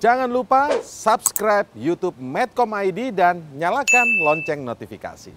Jangan lupa subscribe YouTube Medcom ID dan nyalakan lonceng notifikasi.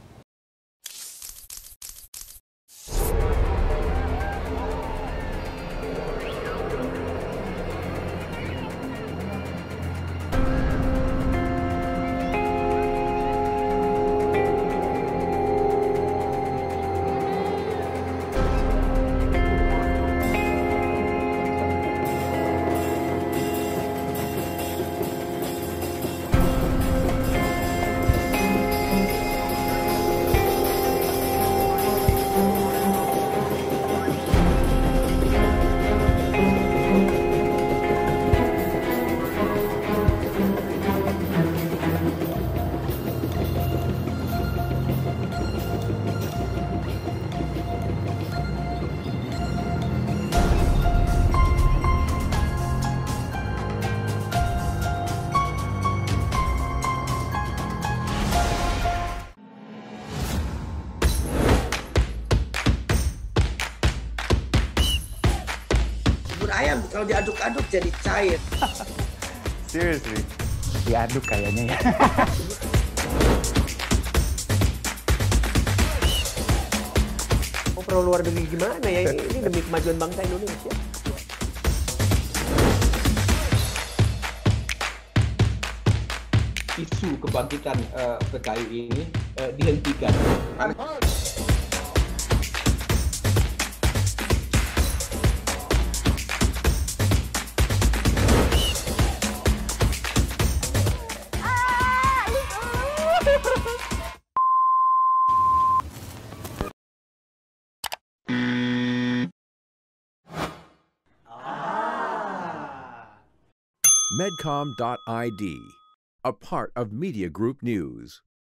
Bubur ayam kalau diaduk-aduk jadi cair. Seriously? Diaduk kayaknya ya. Oh, perlu luar negeri gimana ya? Ini demi kemajuan bangsa Indonesia. Isu kebangkitan PKI ini dihentikan. Medcom.id, a part of Media Group News.